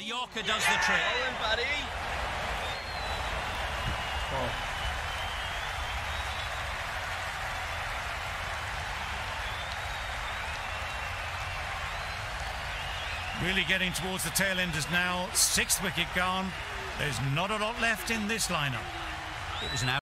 Yorker does the trick. Buddy. Oh. Really getting towards the tail enders now. 6th wicket gone. There's not a lot left in this lineup. It was an